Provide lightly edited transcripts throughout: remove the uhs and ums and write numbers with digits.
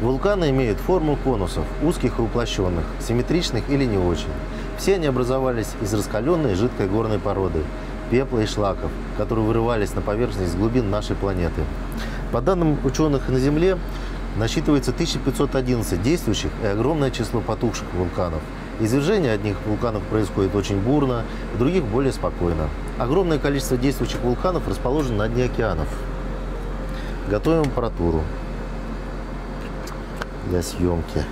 Вулканы имеют форму конусов, узких и уплощенных, симметричных или не очень. Все они образовались из раскаленной жидкой горной породы, пепла и шлаков, которые вырывались на поверхность с глубин нашей планеты. По данным ученых на Земле, насчитывается 1511 действующих и огромное число потухших вулканов. Извержение одних вулканов происходит очень бурно, в других более спокойно. Огромное количество действующих вулканов расположено на дне океанов. Готовим аппаратуру для съемки.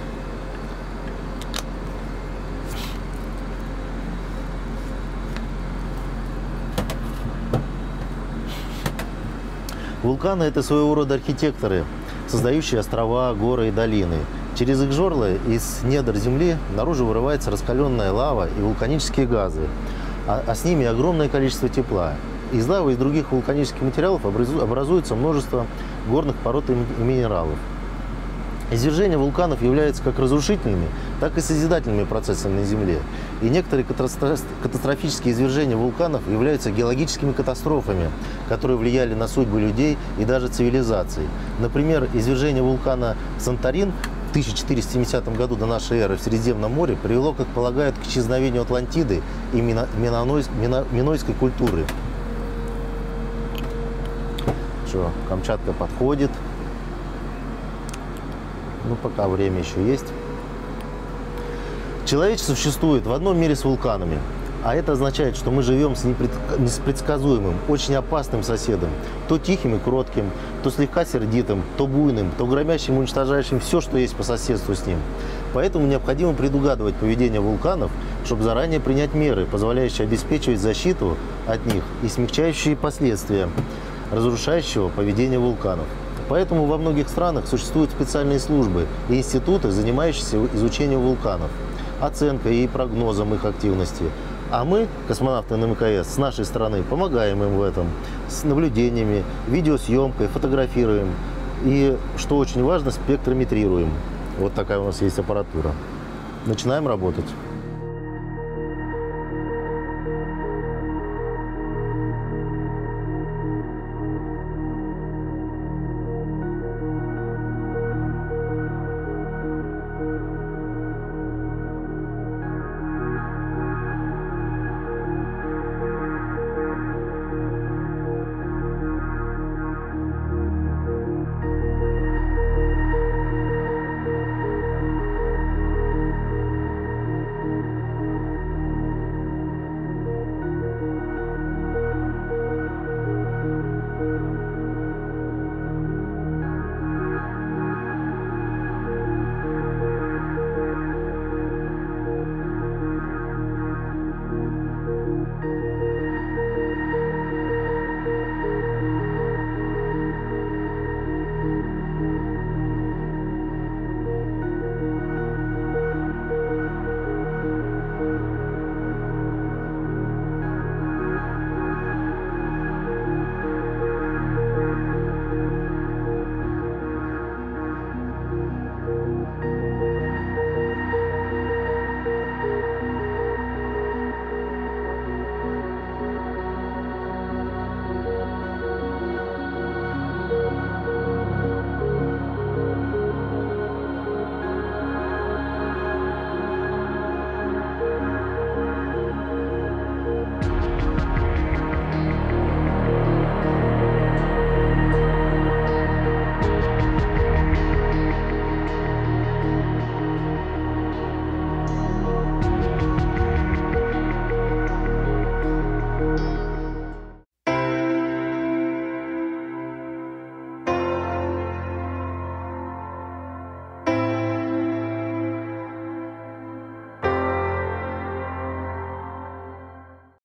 Вулканы – это своего рода архитекторы, создающие острова, горы и долины. Через их жерла из недр Земли наружу вырывается раскаленная лава и вулканические газы, а с ними огромное количество тепла. Из лавы и других вулканических материалов образуется множество горных пород и минералов. Извержения вулканов являются как разрушительными, так и созидательными процессами на Земле. И некоторые катастрофические извержения вулканов являются геологическими катастрофами, которые влияли на судьбы людей и даже цивилизаций. Например, извержение вулкана Санторин в 1470 году до нашей эры в Средиземном море привело, как полагают, к исчезновению Атлантиды и минойской культуры. Что, Камчатка подходит. Ну, пока время еще есть. Человечество существует в одном мире с вулканами. А это означает, что мы живем с непредсказуемым, очень опасным соседом. То тихим и кротким, то слегка сердитым, то буйным, то громящим и уничтожающим все, что есть по соседству с ним. Поэтому необходимо предугадывать поведение вулканов, чтобы заранее принять меры, позволяющие обеспечивать защиту от них и смягчающие последствия разрушающего поведения вулканов. Поэтому во многих странах существуют специальные службы и институты, занимающиеся изучением вулканов, оценкой и прогнозом их активности. А мы, космонавты на МКС, с нашей стороны помогаем им в этом, с наблюдениями, видеосъемкой, фотографируем и, что очень важно, спектрометрируем. Вот такая у нас есть аппаратура. Начинаем работать.